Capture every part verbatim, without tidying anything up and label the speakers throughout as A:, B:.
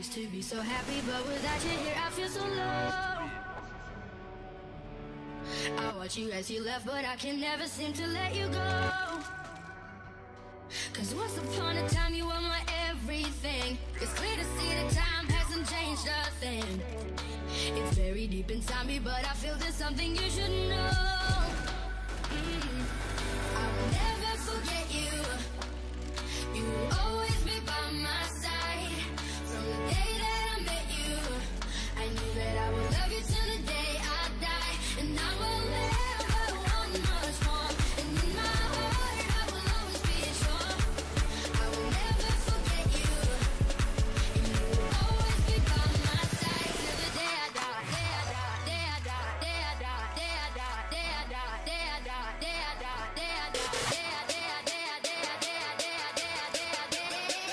A: used to be so happy, but without you here I feel so low. I watch you as you left, but I can never seem to let you go. Cause once upon a time you were my everything. It's clear to see that time hasn't changed a thing. It's very deep inside me, but I feel there's something you should know. mm. I will never forget you. You will always be by my side. From the day that I met you, I knew that I would love you till the day I die. And I will never want much more. And in my heart I will always be sure. I will never forget you. And you will always be by my side till the day I die. Day I die, day I die, day I die, day I die, day I die, day I die, day I die, day I die, day I day I day I day I day I day I day I day I day I day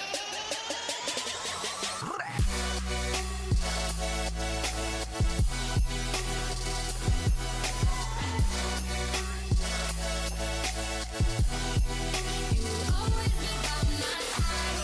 A: You will always be by my side.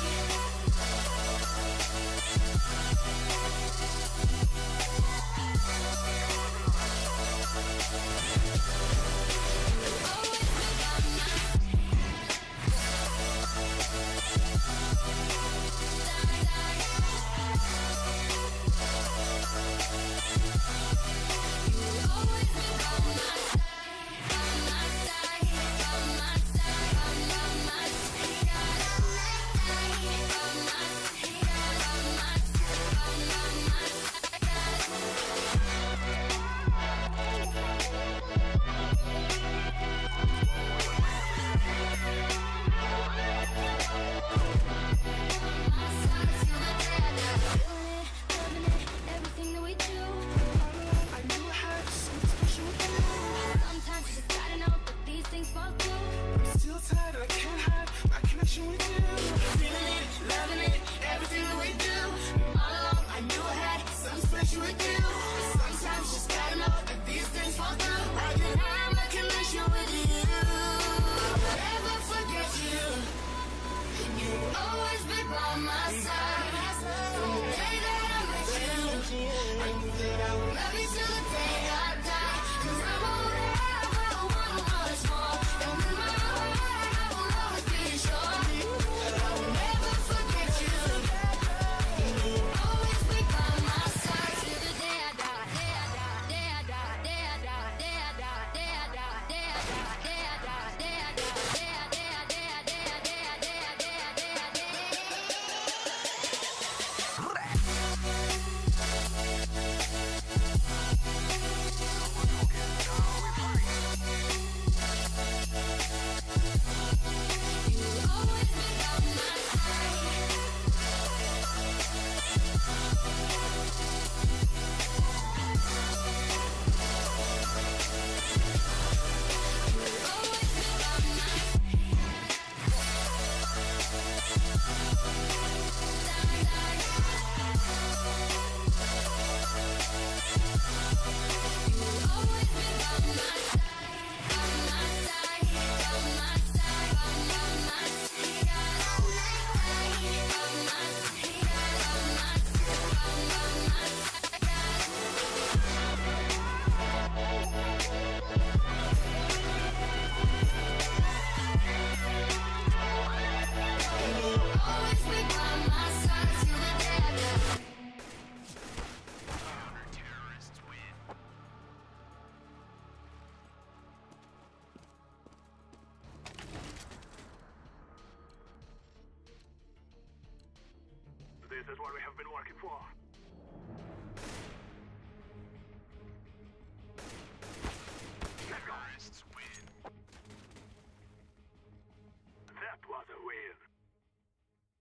B: This is what we have been working for.